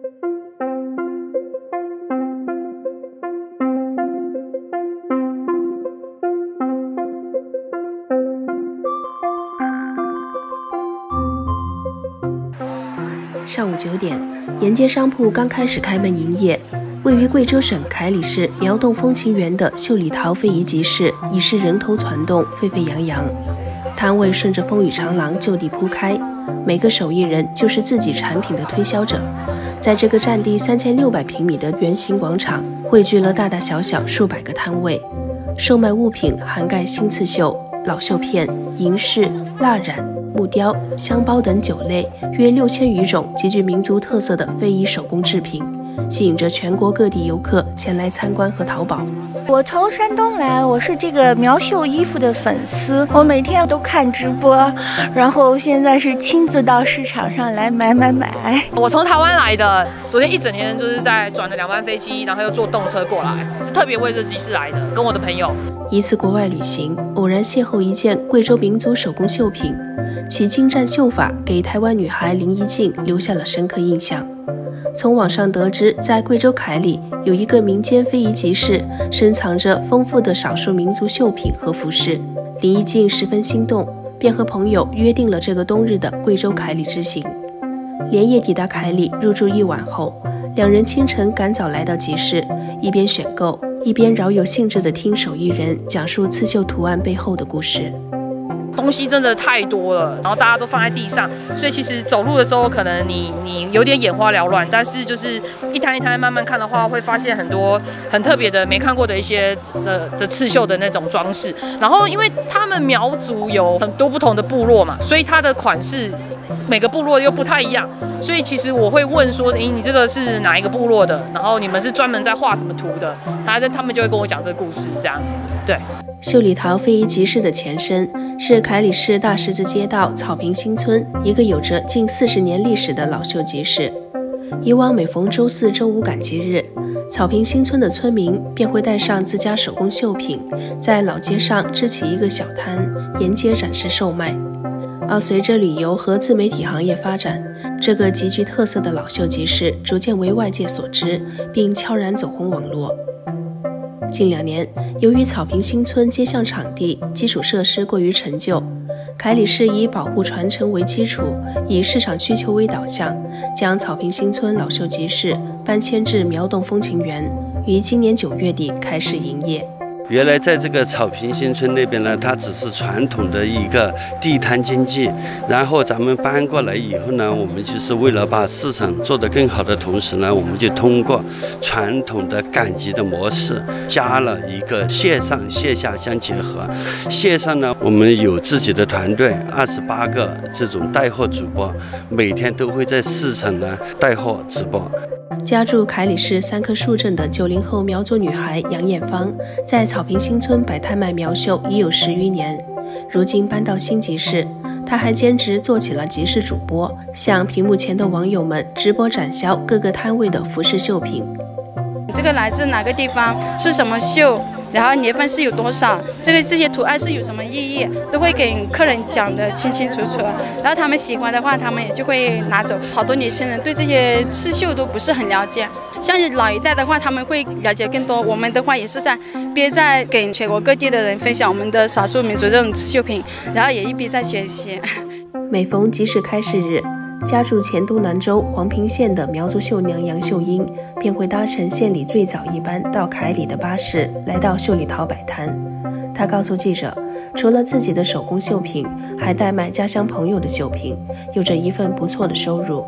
上午9点，沿街商铺刚开始开门营业。位于贵州省凯里市苗洞风情园的秀里桃非遗集市已是人头攒动，沸沸扬扬。摊位顺着风雨长廊就地铺开，每个手艺人就是自己产品的推销者。在这个占地3600平米的圆形广场，汇聚了大大小小数百个摊位，售卖物品涵盖新刺绣、老绣片、银饰、蜡染、木雕、香包等9类，约6000余种极具民族特色的非遗手工制品，吸引着全国各地游客前来参观和淘宝。 我从山东来，我是这个苗绣衣服的粉丝，我每天都看直播，然后现在是亲自到市场上来买。 我从台湾来的，昨天一整天就是在转了2班飞机，然后又坐动车过来，是特别为这集市来的，跟我的朋友。 一次国外旅行，偶然邂逅一件贵州民族手工绣品，其精湛绣法给台湾女孩林一静留下了深刻印象。从网上得知，在贵州凯里有一个民间非遗集市，深藏着丰富的少数民族绣品和服饰。林一静十分心动，便和朋友约定了这个冬日的贵州凯里之行。连夜抵达凯里，入住1晚后，两人清晨赶早来到集市，一边选购，一边饶有兴致地听手艺人讲述刺绣图案背后的故事。 东西真的太多了，然后大家都放在地上，所以其实走路的时候可能你有点眼花缭乱，但是就是一摊一摊慢慢看的话，会发现很多很特别的没看过的一些的刺绣的那种装饰。然后因为他们苗族有很多不同的部落嘛，所以它的款式每个部落又不太一样，所以其实我会问说，你这个是哪一个部落的？然后你们是专门在画什么图的？他们就会跟我讲这个故事，这样子。对， 秀里桃非遗集市的前身是凯里市大十字街道草坪新村，一个有着近40年历史的老绣集市。以往每逢周4、周5赶集日，草坪新村的村民便会带上自家手工绣品，在老街上支起一个小摊，沿街展示售卖。而随着旅游和自媒体行业发展，这个极具特色的老绣集市逐渐为外界所知，并悄然走红网络。近2年，由于草坪新村街巷场地基础设施过于陈旧，凯里市以保护传承为基础，以市场需求为导向，将草坪新村老绣集市搬迁至苗洞风情园，于今年9月底开始营业。 原来在这个草坪新村那边呢，它只是传统的一个地摊经济，然后咱们搬过来以后呢，我们就是为了把市场做得更好的同时呢，我们就通过传统的赶集的模式，加了一个线上线下相结合。线上呢，我们有自己的团队，28个这种带货主播，每天都会在市场呢带货直播。 家住凯里市3棵树镇的90后苗族女孩杨艳芳，在草坪新村摆摊卖苗绣已有10余年，如今搬到新集市，她还兼职做起了集市主播，向屏幕前的网友们直播展销各个摊位的服饰绣品。 这个来自哪个地方，是什么绣，然后年份是有多少，这些图案是有什么意义，都会给客人讲得清清楚楚。然后他们喜欢的话，他们也就会拿走。好多年轻人对这些刺绣都不是很了解，像老一代的话，他们会了解更多。我们的话也是在给全国各地的人分享我们的少数民族这种刺绣品，然后也一边在学习。 每逢集市开市日，家住黔东南州黄平县的苗族绣娘杨秀英便会搭乘县里最早一班到凯里的巴士，来到秀里桃摆摊。她告诉记者，除了自己的手工绣品，还代卖家乡朋友的绣品，有着一份不错的收入。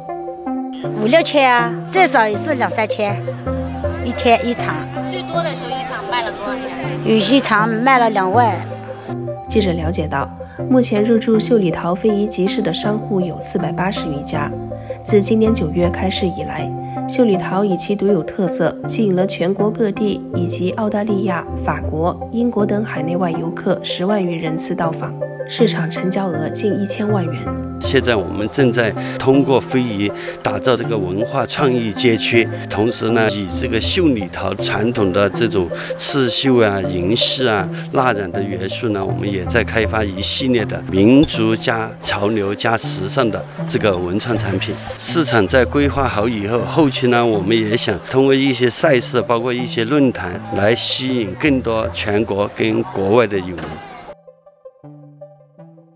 5、6千啊，最少也是2、3千，一天一场。 最多的时候一场卖了多少钱？ 有些场卖了2万。 记者了解到，目前入驻秀里桃非遗集市的商户有480余家。自今年9月开市以来，秀里桃以其独有特色，吸引了全国各地以及澳大利亚、法国、英国等海内外游客10万余人次到访， 市场成交额近1000万元。 现在我们正在通过非遗打造这个文化创意街区，同时呢，以这个绣里头传统的这种刺绣啊、银饰啊、蜡染的元素呢，我们也在开发一系列的民族加潮流加时尚的这个文创产品。市场在规划好以后，后期呢，我们也想通过一些赛事，包括一些论坛，来吸引更多全国跟国外的友人。